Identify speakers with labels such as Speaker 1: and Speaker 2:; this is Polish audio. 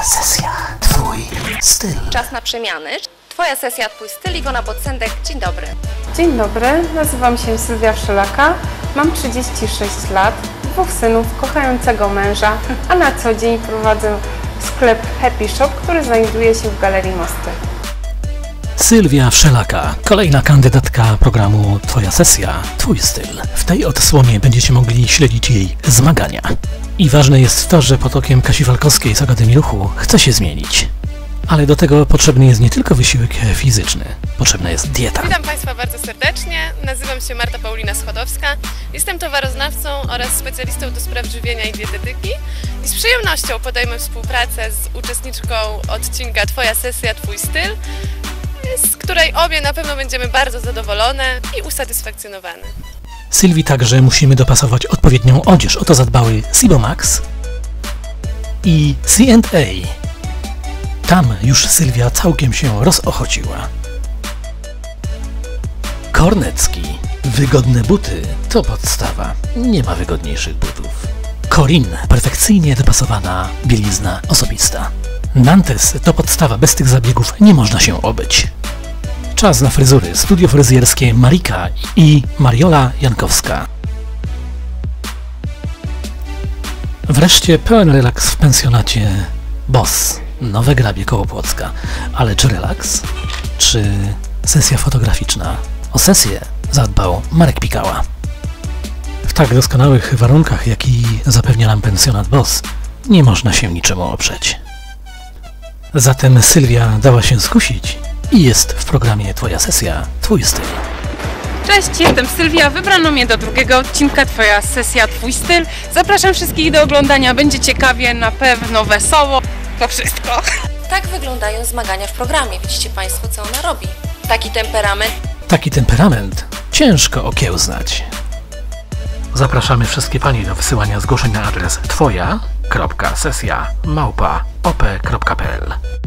Speaker 1: sesja, twój styl.
Speaker 2: Czas na przemiany. Twoja sesja, twój styl. Iwona Bodcendek, dzień dobry.
Speaker 3: Dzień dobry, nazywam się Sylwia Wszelaka, mam 36 lat, 2 synów, kochającego męża, a na co dzień prowadzę sklep Happy Shop, który znajduje się w Galerii Mosty.
Speaker 1: Sylwia Wszelaka, kolejna kandydatka programu Twoja sesja, twój styl. W tej odsłonie będziecie mogli śledzić jej zmagania. I ważne jest to, że pod okiem Kasi Walkowskiej z Akademii Ruchu chce się zmienić. Ale do tego potrzebny jest nie tylko wysiłek fizyczny, potrzebna jest dieta.
Speaker 4: Witam Państwa bardzo serdecznie, nazywam się Marta Paulina Schładowska, jestem towaroznawcą oraz specjalistą do spraw żywienia i dietetyki i z przyjemnością podejmę współpracę z uczestniczką odcinka Twoja sesja, twój styl, z której obie na pewno będziemy bardzo zadowolone i usatysfakcjonowane.
Speaker 1: Sylwii także musimy dopasować odpowiednią odzież. O to zadbały Sibomax i C&A. Tam już Sylwia całkiem się rozochociła. Kornecki. Wygodne buty to podstawa. Nie ma wygodniejszych butów. Corin. Perfekcyjnie dopasowana bielizna osobista. Nantes to podstawa. Bez tych zabiegów nie można się obyć. Czas na fryzury. Studio fryzjerskie Marika i Mariola Jankowska. Wreszcie pełen relaks w pensjonacie Boss. Nowe Grabie koło Płocka. Ale czy relaks? Czy sesja fotograficzna? O sesję zadbał Marek Pikała. W tak doskonałych warunkach, jaki zapewnia nam pensjonat Boss, nie można się niczemu oprzeć. Zatem Sylwia dała się skusić i jest w programie Twoja sesja, twój styl.
Speaker 3: Cześć, jestem Sylwia, wybrano mnie do drugiego odcinka Twoja sesja, twój styl. Zapraszam wszystkich do oglądania, będzie ciekawie, na pewno wesoło. To wszystko.
Speaker 2: Tak wyglądają zmagania w programie. Widzicie Państwo, co ona robi. Taki temperament
Speaker 1: Ciężko okiełznać. Zapraszamy wszystkie Panie do wysyłania zgłoszeń na adres twoja.sesja@op.pl.